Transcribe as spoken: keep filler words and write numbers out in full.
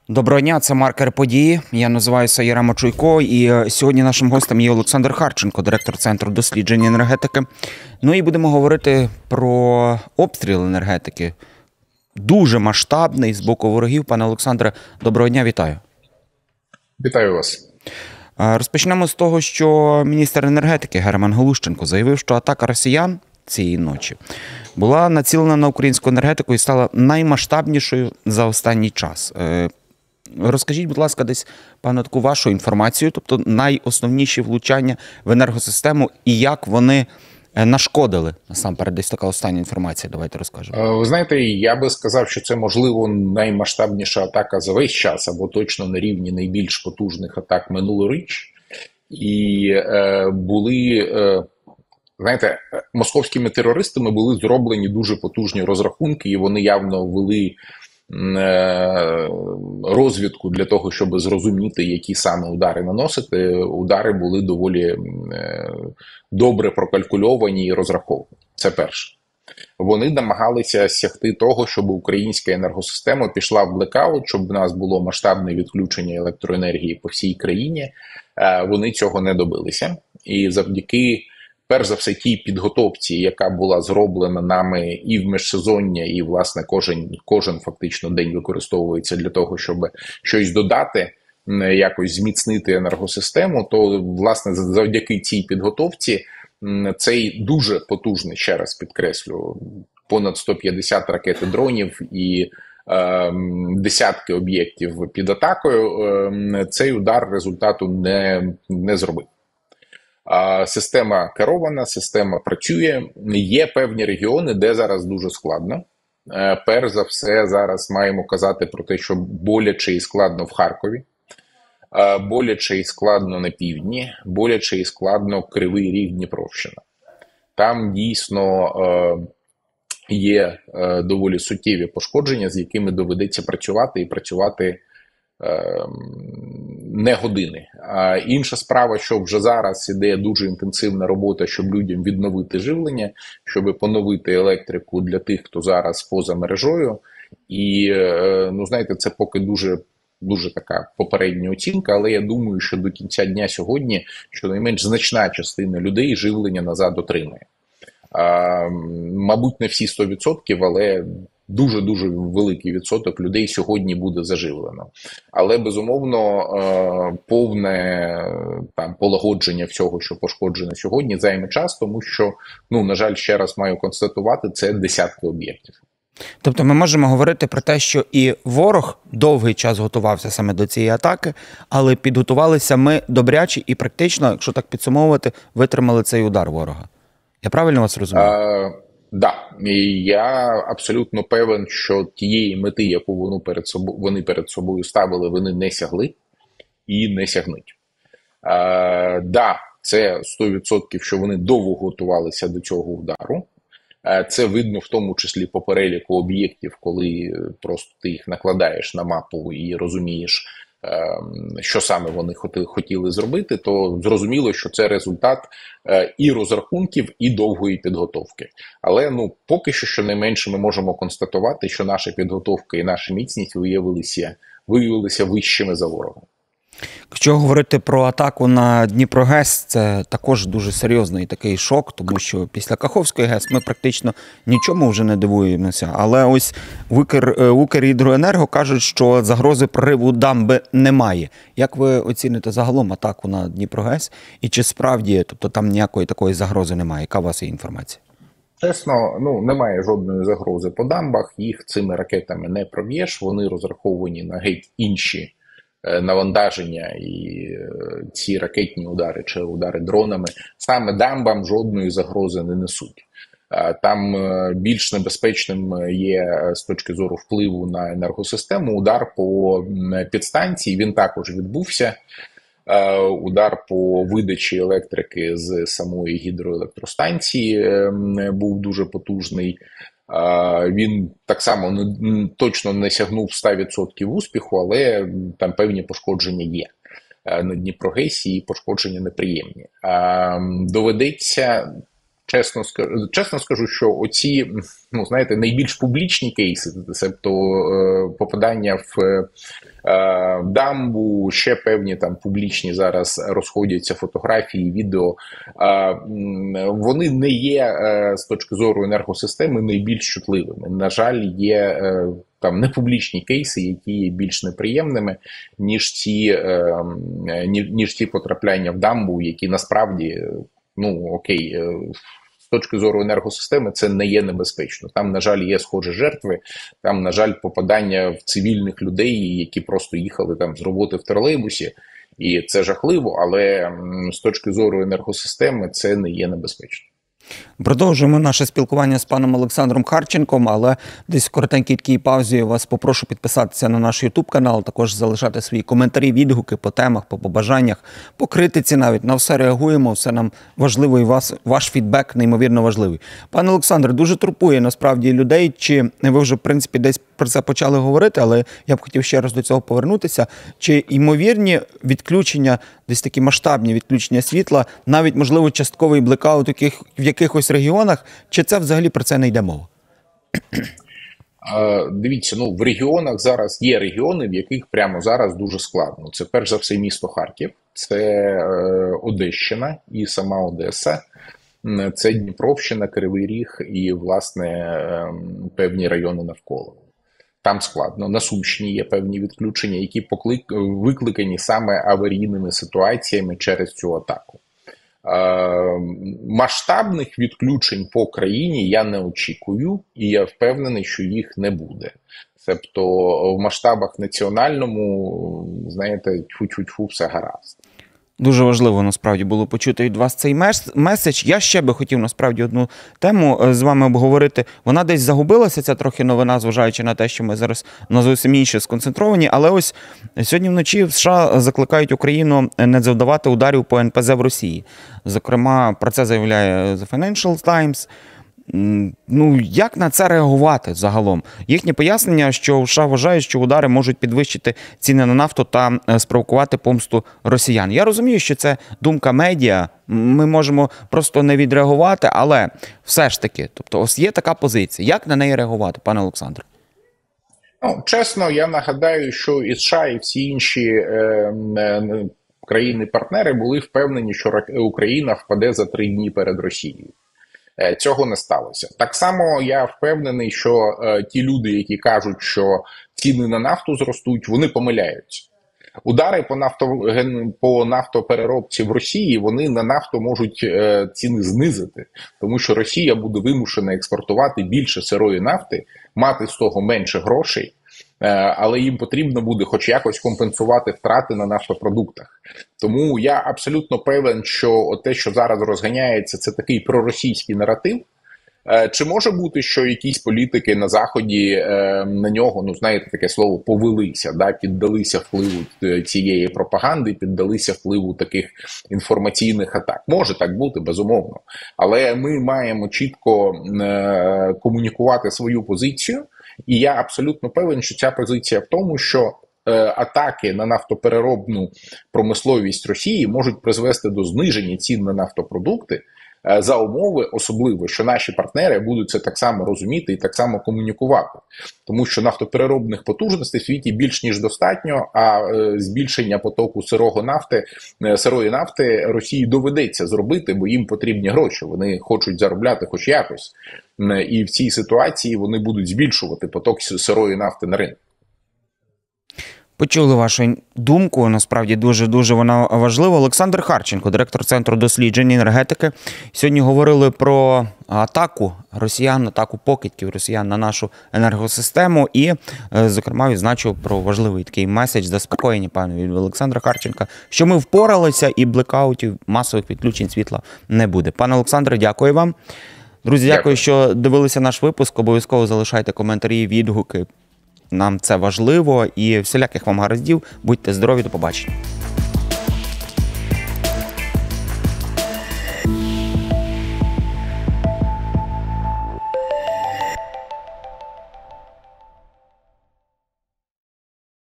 Доброго дня, це «Маркер події». Я називаюся Ярема Чуйко, і сьогодні нашим гостем є Олександр Харченко, директор Центру досліджень енергетики. Ну і будемо говорити про обстріл енергетики. Дуже масштабний з боку ворогів. Пане Олександре, доброго дня, вітаю. Вітаю вас. Розпочнемо з того, що міністр енергетики Герман Галущенко заявив, що атака росіян цієї ночі була націлена на українську енергетику і стала наймасштабнішою за останній час. Розкажіть, будь ласка, десь, пане, таку вашу інформацію, тобто найосновніші влучання в енергосистему і як вони нашкодили, насамперед, десь така остання інформація, давайте розкажемо. Ви знаєте, я би сказав, що це, можливо, наймасштабніша атака за весь час, або точно на рівні найбільш потужних атак минулоріч. І е, були, е, знаєте, московськими терористами були зроблені дуже потужні розрахунки, і вони явно вели розвідку для того, щоб зрозуміти, які саме удари наносити. Удари були доволі добре прокалькульовані і розраховані. Це перше. Вони намагалися сягти того, щоб українська енергосистема пішла в блекаут, щоб в нас було масштабне відключення електроенергії по всій країні. Вони цього не добилися. І завдяки, перш за все, тій підготовці, яка була зроблена нами і в міжсезоння, і, власне, кожен, кожен фактично день використовується для того, щоб щось додати, якось зміцнити енергосистему, то, власне, завдяки цій підготовці цей дуже потужний, ще раз підкреслю, понад сто п'ятдесят ракет і дронів і е, десятки об'єктів під атакою, е, цей удар результату не, не зробив. Система керована, система працює. Є певні регіони, де зараз дуже складно. Перш за все, зараз маємо казати про те, що боляче і складно в Харкові, боляче і складно на півдні, боляче і складно Кривий Ріг, Дніпровщина. Там дійсно є доволі суттєві пошкодження, з якими доведеться працювати і працювати не години. А інша справа, що вже зараз іде дуже інтенсивна робота, щоб людям відновити живлення, щоб поновити електрику для тих, хто зараз поза мережою. І, ну, знаєте, це поки дуже, дуже така попередня оцінка, але я думаю, що до кінця дня сьогодні щонайменш значна частина людей живлення назад отримає. А, мабуть, не всі сто відсотків, але дуже-дуже великий відсоток людей сьогодні буде заживлено. Але, безумовно, повне там полагодження всього, що пошкоджено сьогодні, займе час, тому що, ну, на жаль, ще раз маю констатувати, це десятки об'єктів. Тобто ми можемо говорити про те, що і ворог довгий час готувався саме до цієї атаки, але підготувалися ми добряче і практично, якщо так підсумовувати, витримали цей удар ворога. Я правильно вас розумію? А... Да, і я абсолютно певен, що тієї мети, яку вони перед собою, вони перед собою ставили, вони не сягли і не сягнуть. Е, да, це сто відсотків, що вони довго готувалися до цього удару. Е, це видно в тому числі по переліку об'єктів, коли просто ти їх накладаєш на мапу і розумієш, що саме вони хотіли зробити, то зрозуміло, що це результат і розрахунків, і довгої підготовки. Але, ну, поки що, щонайменше, ми можемо констатувати, що наша підготовка і наша міцність виявилися, виявилися вищими за ворога. Якщо говорити про атаку на Дніпрогес, це також дуже серйозний такий шок, тому що після Каховської ГЕС ми практично нічому вже не дивуємося. Але ось в Укр, Укргідроенерго кажуть, що загрози прориву дамби немає. Як ви оціните загалом атаку на Дніпрогес? І чи справді, тобто там ніякої такої загрози немає? Яка у вас є інформація? Чесно, ну, немає жодної загрози по дамбах, їх цими ракетами не проб'єш, вони розраховані на геть інші навантаження, і ці ракетні удари чи удари дронами саме дамбам жодної загрози не несуть. Там більш небезпечним є з точки зору впливу на енергосистему удар по підстанції, він також відбувся. Удар по видачі електрики з самої гідроелектростанції був дуже потужний. Він так само не, точно не сягнув ста відсотків успіху, але там певні пошкодження є. На Дніпрогесі і пошкодження неприємні. Доведеться чесно скажу, чесно скажу, що оці, ну знаєте, найбільш публічні кейси, тобто е, попадання в е, дамбу, ще певні там публічні зараз розходяться фотографії, відео, е, вони не є е, з точки зору енергосистеми найбільш чутливими. На жаль, є е, там непублічні кейси, які є більш неприємними, ніж ці, е, ніж ці потрапляння в дамбу, які насправді, ну окей, з точки зору енергосистеми це не є небезпечно. Там, на жаль, є схожі жертви, там, на жаль, попадання в цивільних людей, які просто їхали там з роботи в тролейбусі, і це жахливо, але з точки зору енергосистеми це не є небезпечно. Продовжуємо наше спілкування з паном Олександром Харченком, але десь в коротенькій такій паузі вас попрошу підписатися на наш ютуб канал, також залишати свої коментарі, відгуки по темах, по побажаннях, по критиці навіть. На все реагуємо, все нам важливо і вас, ваш фідбек неймовірно важливий. Пане Олександр, дуже турбує насправді людей, чи ви вже в принципі десь про це почали говорити, але я б хотів ще раз до цього повернутися. Чи ймовірні відключення, десь такі масштабні відключення світла, навіть, можливо, частковий блекаут яких, в якихось регіонах, чи це взагалі про це не йде мова? Дивіться, ну в регіонах зараз є регіони, в яких прямо зараз дуже складно. Це перш за все місто Харків, це е, Одещина і сама Одеса, це Дніпровщина, Кривий Ріг і, власне, е, певні райони навколо. Там складно. На Сумщині є певні відключення, які поклик... викликані саме аварійними ситуаціями через цю атаку. Е... Масштабних відключень по країні я не очікую, і я впевнений, що їх не буде. Тобто в масштабах національному, знаєте, тьфу-тьфу-тьфу, все гаразд. Дуже важливо, насправді, було почути від вас цей меседж. Я ще би хотів, насправді, одну тему з вами обговорити. Вона десь загубилася, ця трохи новина, зважаючи на те, що ми зараз на зовсім інше сконцентровані. Але ось сьогодні вночі в США закликають Україну не завдавати ударів по ен пе зет в Росії. Зокрема, про це заявляє The Financial Times. Ну, як на це реагувати загалом? Їхнє пояснення, що в США вважають, що удари можуть підвищити ціни на нафту та спровокувати помсту росіян. Я розумію, що це думка медіа, ми можемо просто не відреагувати, але все ж таки, тобто ось є така позиція. Як на неї реагувати, пане Олександре? Ну, чесно, я нагадаю, що і США, і всі інші е, е, країни-партнери були впевнені, що Україна впаде за три дні перед Росією. Цього не сталося. Так само я впевнений, що е, ті люди, які кажуть, що ціни на нафту зростуть, вони помиляються. Удари по, нафто, по нафтопереробці в Росії, вони на нафту можуть е, ціни знизити, тому що Росія буде вимушена експортувати більше сирої нафти, мати з того менше грошей, е, але їм потрібно буде хоч якось компенсувати втрати на нафтопродуктах. Тому я абсолютно певен, що те, що зараз розганяється, це такий проросійський наратив. Чи може бути, що якісь політики на Заході на нього, ну знаєте, таке слово, повелися, да, піддалися впливу цієї пропаганди, піддалися впливу таких інформаційних атак? Може так бути, безумовно. Але ми маємо чітко комунікувати свою позицію, і я абсолютно певен, що ця позиція в тому, що атаки на нафтопереробну промисловість Росії можуть призвести до зниження цін на нафтопродукти, за умови особливо, що наші партнери будуть це так само розуміти і так само комунікувати. Тому що нафтопереробних потужностей в світі більш ніж достатньо, а збільшення потоку сирого нафти, сирої нафти Росії доведеться зробити, бо їм потрібні гроші. Вони хочуть заробляти хоч якось. І в цій ситуації вони будуть збільшувати поток сирої нафти на ринку. Почули вашу думку, насправді дуже-дуже вона важлива. Олександр Харченко, директор Центру досліджень енергетики. Сьогодні говорили про атаку росіян, атаку покидьків росіян на нашу енергосистему і, зокрема, відзначив про важливий такий меседж заспокоєння пане від Олександра Харченка, що ми впоралися і блекаутів, масових відключень світла не буде. Пане Олександре, дякую вам. Друзі, дякую, дякую, що дивилися наш випуск. Обов'язково залишайте коментарі, відгуки. Нам це важливо і всіляких вам гараздів. Будьте здорові, до побачення.